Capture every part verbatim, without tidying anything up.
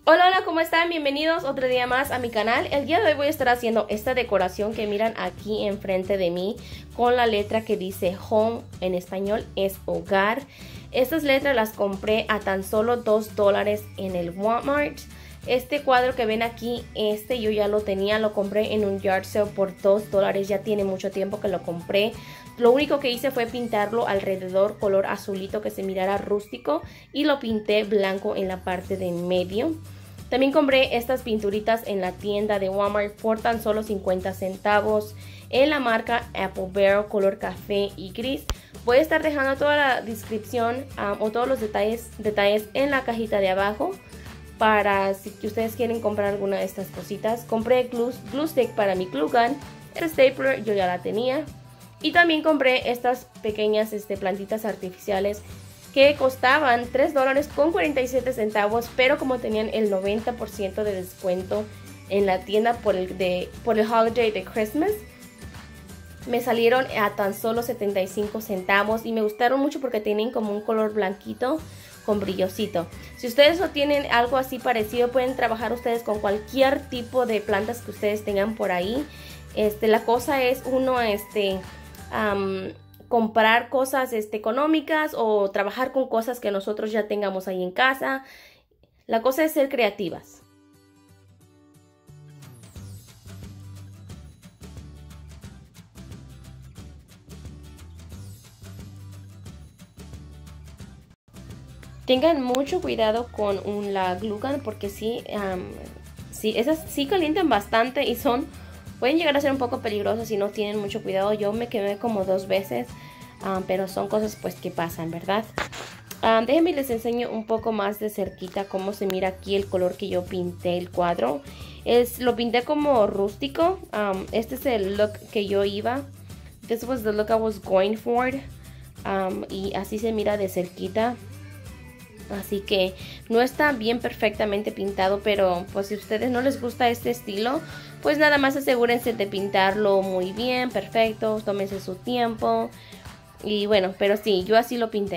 Hola, hola, ¿cómo están? Bienvenidos otro día más a mi canal. El día de hoy voy a estar haciendo esta decoración que miran aquí enfrente de mí con la letra que dice Home, en español es hogar. Estas letras las compré a tan solo dos dólares en el Walmart. Este cuadro que ven aquí, este yo ya lo tenía, lo compré en un yard sale por dos dólares, ya tiene mucho tiempo que lo compré. Lo único que hice fue pintarlo alrededor color azulito que se mirara rústico y lo pinté blanco en la parte de en medio. También compré estas pinturitas en la tienda de Walmart por tan solo cincuenta centavos en la marca Apple Barrel color café y gris. Voy a estar dejando toda la descripción um, o todos los detalles, detalles en la cajita de abajo para si ustedes quieren comprar alguna de estas cositas. Compré glue, glue stick para mi glue gun, el stapler yo ya la tenía. Y también compré estas pequeñas este, plantitas artificiales que costaban tres dólares con cuarenta y siete centavos, pero como tenían el noventa por ciento de descuento en la tienda por el, de, por el holiday de Christmas, me salieron a tan solo setenta y cinco centavos y me gustaron mucho porque tienen como un color blanquito con brillosito. Si ustedes no tienen algo así parecido, pueden trabajar ustedes con cualquier tipo de plantas que ustedes tengan por ahí. Este, la cosa es uno este, um, comprar cosas este, económicas o trabajar con cosas que nosotros ya tengamos ahí en casa. La cosa es ser creativas. Tengan mucho cuidado con un, la glue gun porque sí, um, sí, esas sí calientan bastante y son, pueden llegar a ser un poco peligrosas si no tienen mucho cuidado. Yo me quemé como dos veces, um, pero son cosas pues que pasan, ¿verdad? Um, déjenme les enseño un poco más de cerquita cómo se mira aquí el color que yo pinté el cuadro. Es, lo pinté como rústico. Um, este es el look que yo iba. This was the look I was going for. Um, y así se mira de cerquita. Así que no está bien perfectamente pintado, pero pues si a ustedes no les gusta este estilo, pues nada más asegúrense de pintarlo muy bien, perfecto, tómense su tiempo. Y bueno, pero sí, yo así lo pinté.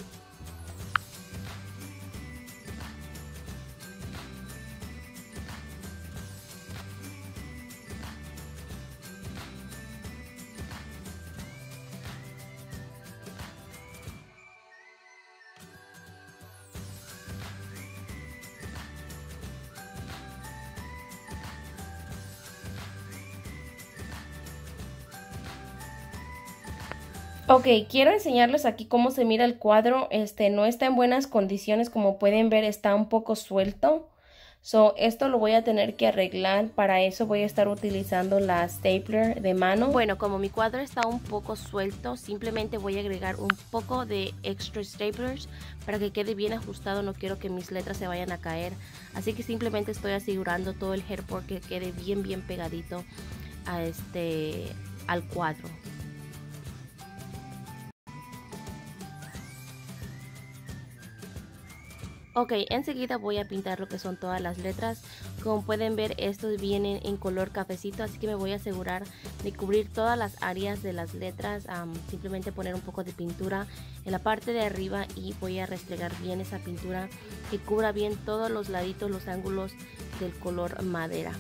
Ok, quiero enseñarles aquí cómo se mira el cuadro. Este no está en buenas condiciones, como pueden ver está un poco suelto. So, esto lo voy a tener que arreglar. Para eso voy a estar utilizando la stapler de mano. Bueno, como mi cuadro está un poco suelto, simplemente voy a agregar un poco de extra staplers para que quede bien ajustado. No quiero que mis letras se vayan a caer. Así que simplemente estoy asegurando todo el headboard que quede bien bien pegadito a este, al cuadro. Ok, enseguida voy a pintar lo que son todas las letras. Como pueden ver, estos vienen en color cafecito, así que me voy a asegurar de cubrir todas las áreas de las letras. Um, simplemente poner un poco de pintura en la parte de arriba y voy a restregar bien esa pintura que cubra bien todos los laditos, los ángulos del color madera.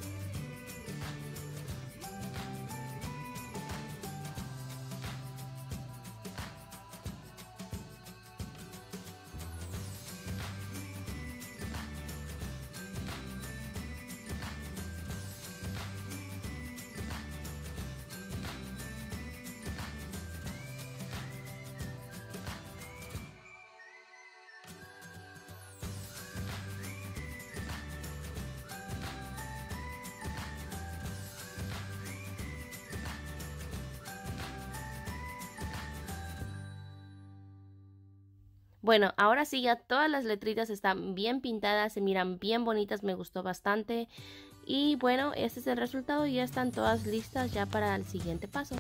Bueno, ahora sí ya todas las letritas están bien pintadas, se miran bien bonitas, me gustó bastante. Y bueno, este es el resultado, ya están todas listas ya para el siguiente paso.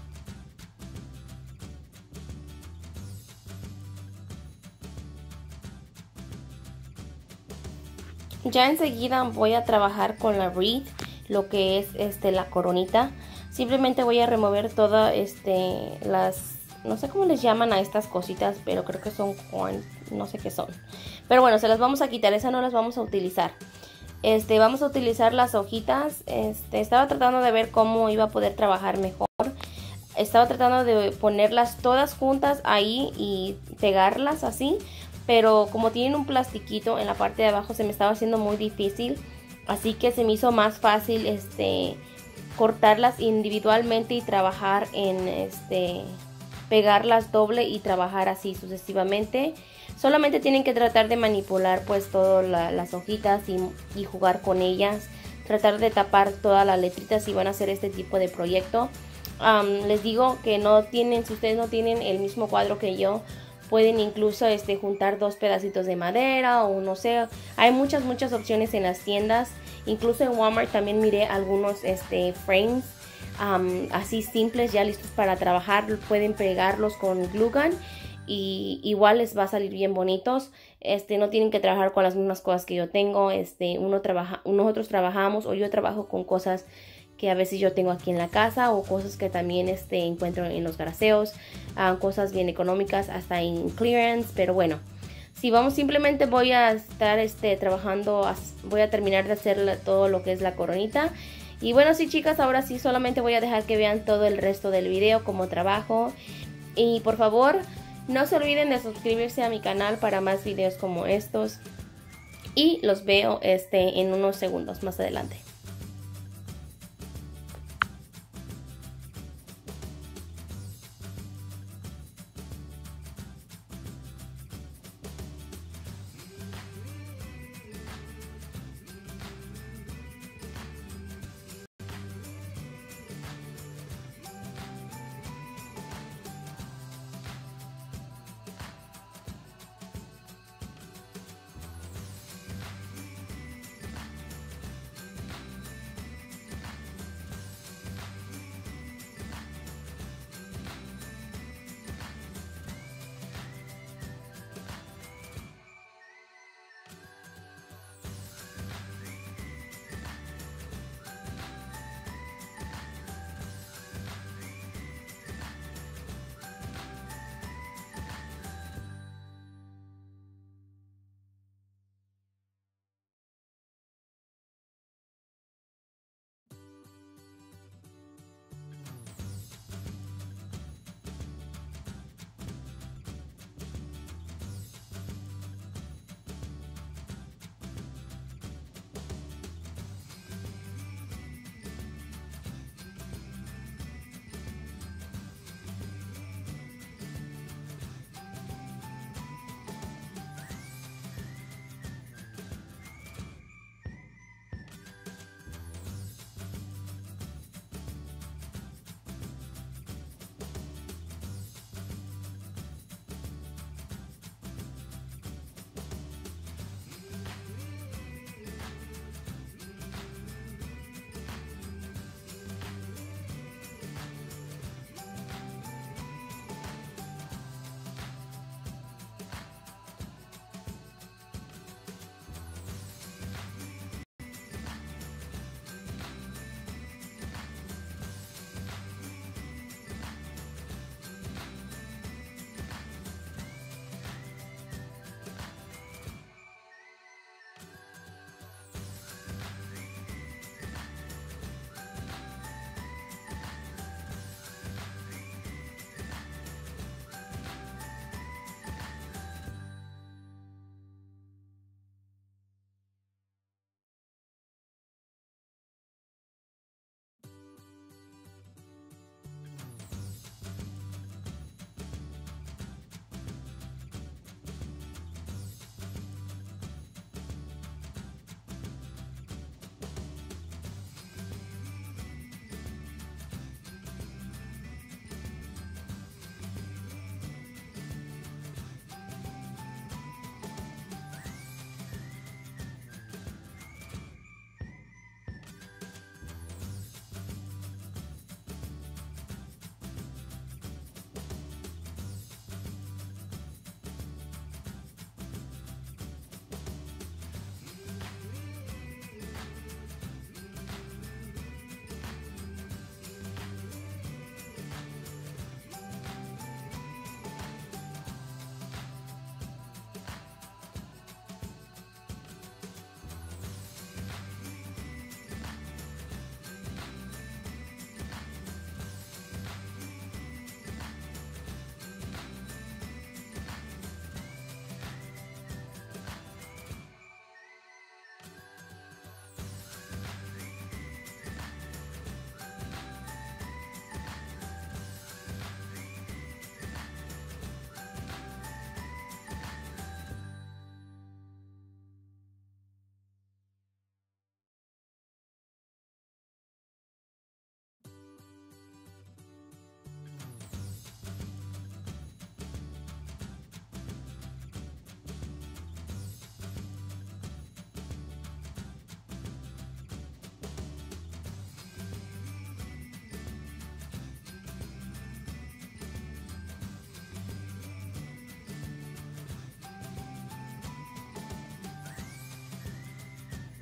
Ya enseguida voy a trabajar con la wreath, lo que es este la coronita. Simplemente voy a remover todas este las no sé cómo les llaman a estas cositas, pero creo que son corns, no sé qué son. Pero bueno, se las vamos a quitar, esas no las vamos a utilizar. Este, vamos a utilizar las hojitas. Este, estaba tratando de ver cómo iba a poder trabajar mejor. Estaba tratando de ponerlas todas juntas ahí y pegarlas así. Pero como tienen un plastiquito en la parte de abajo se me estaba haciendo muy difícil. Así que se me hizo más fácil este, cortarlas individualmente y trabajar en este, pegarlas doble y trabajar así sucesivamente. Solamente tienen que tratar de manipular pues todas la, las hojitas y, y jugar con ellas. Tratar de tapar todas las letritas si van a hacer este tipo de proyecto. Um, les digo que no tienen, si ustedes no tienen el mismo cuadro que yo, pueden incluso este, juntar dos pedacitos de madera o no sé. Hay muchas, muchas opciones en las tiendas. Incluso en Walmart también miré algunos este, frames um, así simples ya listos para trabajar. Pueden pegarlos con glue gun. Y igual les va a salir bien bonitos. Este, no tienen que trabajar con las mismas cosas que yo tengo. Este, uno trabaja, nosotros trabajamos o yo trabajo con cosas que a veces yo tengo aquí en la casa o cosas que también este, encuentro en los garaseos, uh, cosas bien económicas hasta en clearance. Pero bueno, si vamos, simplemente voy a estar este, trabajando, voy a terminar de hacer todo lo que es la coronita. Y bueno, sí chicas, ahora sí solamente voy a dejar que vean todo el resto del video, cómo trabajo. Y por favor, no se olviden de suscribirse a mi canal para más videos como estos. Y los veo este, en unos segundos más adelante.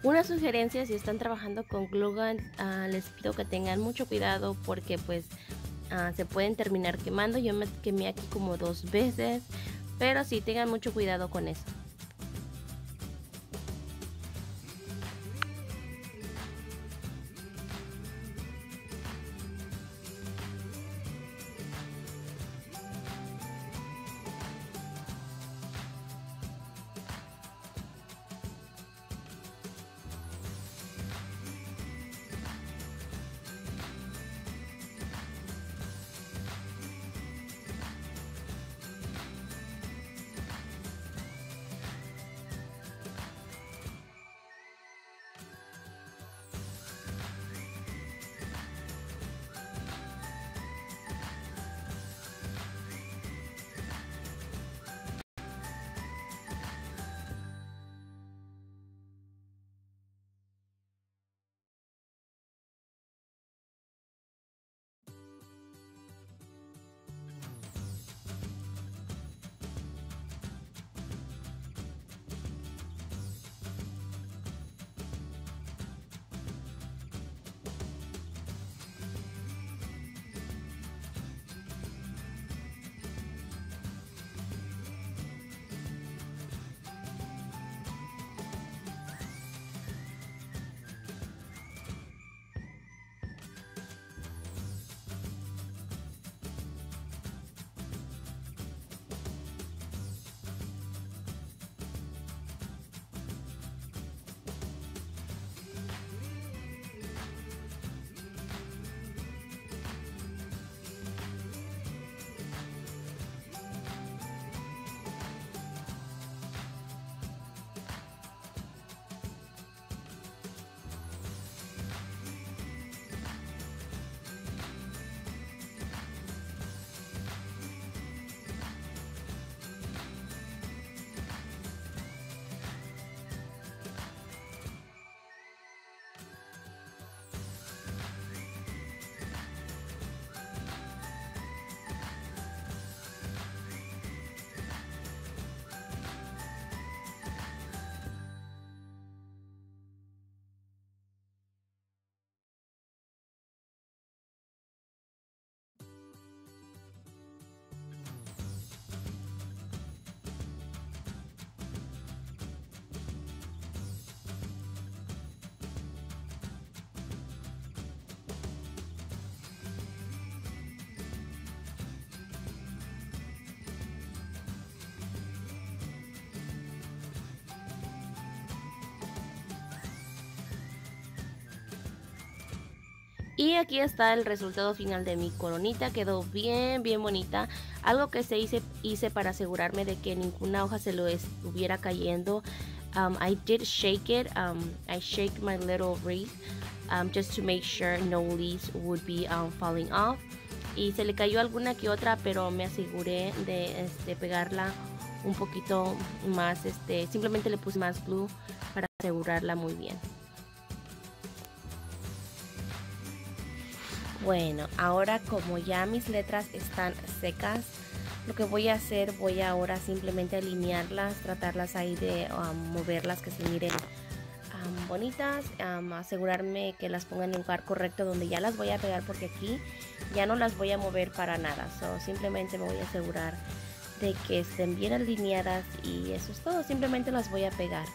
Una sugerencia, si están trabajando con glue gun, uh, les pido que tengan mucho cuidado porque pues uh, se pueden terminar quemando. Yo me quemé aquí como dos veces, pero sí tengan mucho cuidado con eso. Y aquí está el resultado final de mi coronita. Quedó bien, bien bonita. Algo que se hice, hice para asegurarme de que ninguna hoja se lo estuviera cayendo. Um, I did shake it. Um, I shaked my little wreath um, just to make sure no leaves would be um, falling off. Y se le cayó alguna que otra, pero me aseguré de este, pegarla un poquito más. Este, simplemente le puse más glue para asegurarla muy bien. Bueno, ahora como ya mis letras están secas, lo que voy a hacer, voy ahora simplemente alinearlas, tratarlas ahí de um, moverlas, que se miren um, bonitas, um, asegurarme que las pongan en un lugar correcto donde ya las voy a pegar, porque aquí ya no las voy a mover para nada. So, simplemente me voy a asegurar de que estén bien alineadas y eso es todo, simplemente las voy a pegar.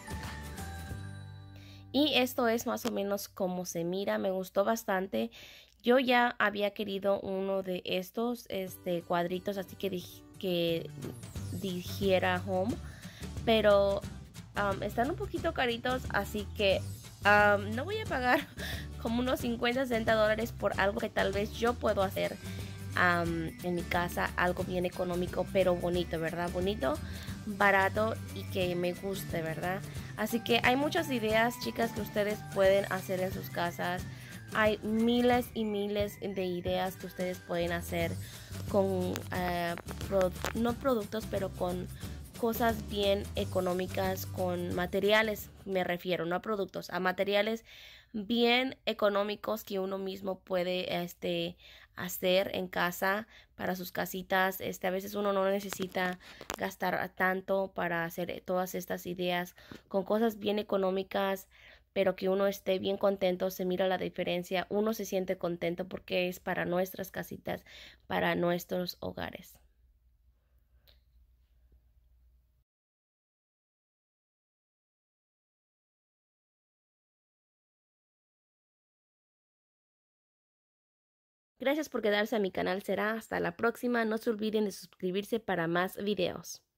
Y esto es más o menos como se mira, me gustó bastante. Yo ya había querido uno de estos este, cuadritos, así que, dij que dijera home, pero um, están un poquito caritos, así que um, no voy a pagar como unos cincuenta, sesenta dólares por algo que tal vez yo puedo hacer um, en mi casa, algo bien económico, pero bonito, ¿verdad? Bonito, barato y que me guste, ¿verdad? Así que hay muchas ideas, chicas, que ustedes pueden hacer en sus casas. Hay miles y miles de ideas que ustedes pueden hacer con, uh, pro, no productos, pero con cosas bien económicas, con materiales, me refiero, no a productos, a materiales bien económicos que uno mismo puede este, hacer en casa para sus casitas. Este, a veces uno no necesita gastar tanto para hacer todas estas ideas con cosas bien económicas. pero que uno esté bien contento, se mira la diferencia, uno se siente contento porque es para nuestras casitas, para nuestros hogares. Gracias por quedarse a mi canal, será hasta la próxima, no se olviden de suscribirse para más videos.